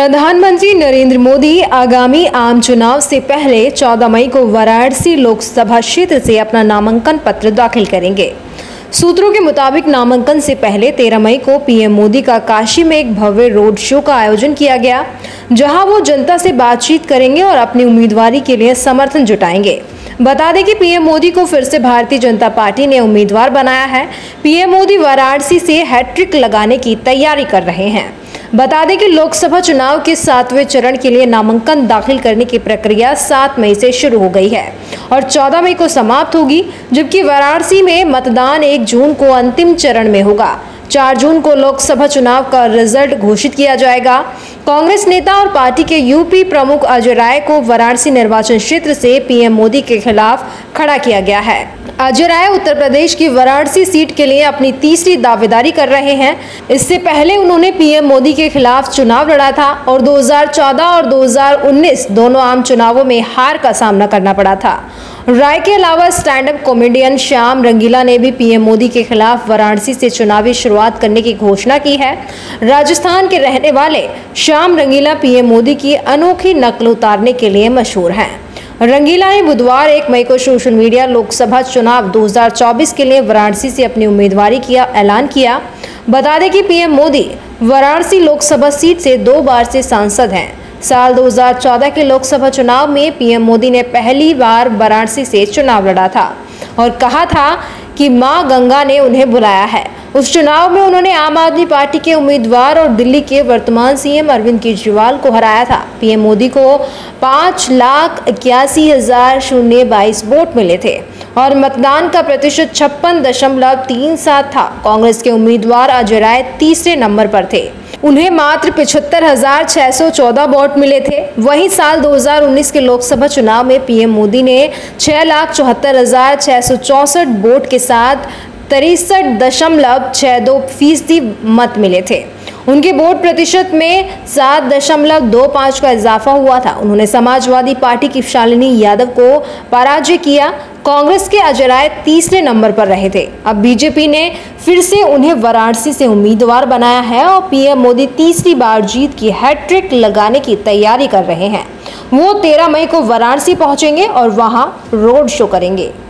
प्रधानमंत्री नरेंद्र मोदी आगामी आम चुनाव से पहले 14 मई को वाराणसी लोकसभा क्षेत्र से अपना नामांकन पत्र दाखिल करेंगे। सूत्रों के मुताबिक नामांकन से पहले 13 मई को पीएम मोदी का काशी में एक भव्य रोड शो का आयोजन किया गया, जहां वो जनता से बातचीत करेंगे और अपनी उम्मीदवारी के लिए समर्थन जुटाएंगे। बता दें कि पीएम मोदी को फिर से भारतीय जनता पार्टी ने उम्मीदवार बनाया है। पीएम मोदी वाराणसी से हैट्रिक लगाने की तैयारी कर रहे हैं। बता दें कि लोकसभा चुनाव के 7वें चरण के लिए नामांकन दाखिल करने की प्रक्रिया 7 मई से शुरू हो गई है और 14 मई को समाप्त होगी, जबकि वाराणसी में मतदान 1 जून को अंतिम चरण में होगा। 4 जून को लोकसभा चुनाव का रिजल्ट घोषित किया जाएगा। कांग्रेस नेता और पार्टी के यूपी प्रमुख अजय राय को वाराणसी निर्वाचन क्षेत्र से पीएम मोदी के खिलाफ खड़ा किया गया है। अजय राय उत्तर प्रदेश की वाराणसी सीट के लिए अपनी तीसरी दावेदारी कर रहे हैं। इससे पहले उन्होंने पीएम मोदी के खिलाफ चुनाव लड़ा था और 2014 और 2019 दोनों आम चुनावों में हार का सामना करना पड़ा था। राय के अलावा stand up comedian Shyam Rangeela ने भी पीएम मोदी के खिलाफ वाराणसी से चुनावी शुरुआत करने की घोषणा की है। राजस्थान के रहने वाले श्याम रंगीला पीएम मोदी की अनोखी नकल उतारने के लिए मशहूर हैं। रंगीला ने बुधवार 1 मई को सोशल मीडिया लोकसभा चुनाव 2024 के लिए वाराणसी से अपनी उम्मीदवारी का ऐलान किया। बता दें कि पीएम मोदी वाराणसी लोकसभा सीट से 2 बार से सांसद हैं। साल 2014 के लोकसभा चुनाव में पीएम मोदी ने पहली बार वाराणसी से चुनाव लड़ा था और कहा था कि मां गंगा ने उन्हें बुलाया है। उस चुनाव में उन्होंने आम आदमी पार्टी के उम्मीदवार और दिल्ली के वर्तमान सीएम अरविंद केजरीवाल को हराया था। पीएम मोदी को 5,81,022 वोट मिले थे और मतदान का प्रतिशत 56.37 था। कांग्रेस के उम्मीदवार अजय राय तीसरे नंबर पर थे, उन्हें मात्र 75,614 वोट मिले थे। वहीं साल 2019 के लोकसभा चुनाव में पीएम मोदी ने 6,74,664 वोट के साथ 63.62% मत मिले थे। उनके वोट प्रतिशत में 7.25 का इजाफा हुआ था। उन्होंने समाजवादी पार्टी की शालिनी यादव को पराजय किया। कांग्रेस के अजय राय तीसरे नंबर पर रहे थे। अब बीजेपी ने फिर से उन्हें वाराणसी से उम्मीदवार बनाया है और पीएम मोदी तीसरी बार जीत की हैट्रिक लगाने की तैयारी कर रहे हैं। वो 13 मई को वाराणसी पहुंचेंगे और वहां रोड शो करेंगे।